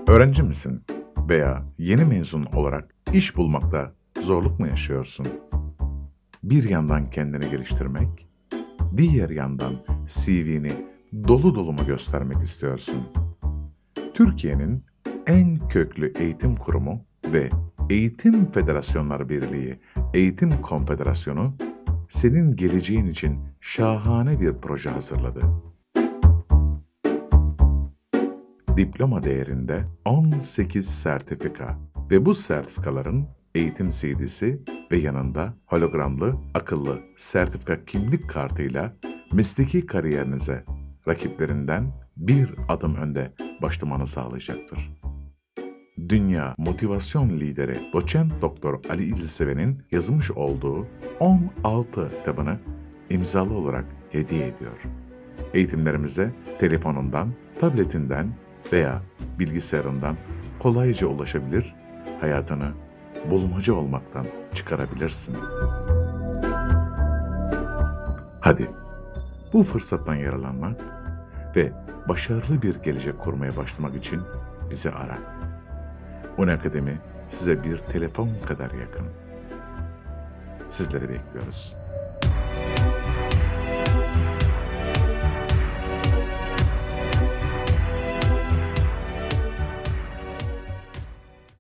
Öğrenci misin? Veya yeni mezun olarak iş bulmakta zorluk mu yaşıyorsun? Bir yandan kendini geliştirmek, diğer yandan CV'ni dolu dolu mu göstermek istiyorsun? Türkiye'nin en köklü eğitim kurumu ve Eğitim Federasyonları Birliği Eğitim Konfederasyonu senin geleceğin için şahane bir proje hazırladı. Diploma değerinde 18 sertifika ve bu sertifikaların eğitim CD'si ve yanında hologramlı akıllı sertifika kimlik kartıyla mesleki kariyerinize rakiplerinden bir adım önde başlamanı sağlayacaktır. Dünya motivasyon lideri Doçent Doktor Ali İlseven'in yazmış olduğu 16 kitabını imzalı olarak hediye ediyor. Eğitimlerimize telefonundan, tabletinden veya bilgisayarından kolayca ulaşabilir, hayatını bulmaca olmaktan çıkarabilirsin. Hadi bu fırsattan yararlanmak ve başarılı bir gelecek kurmaya başlamak için bizi ara. Unakademi size bir telefon kadar yakın. Sizleri bekliyoruz.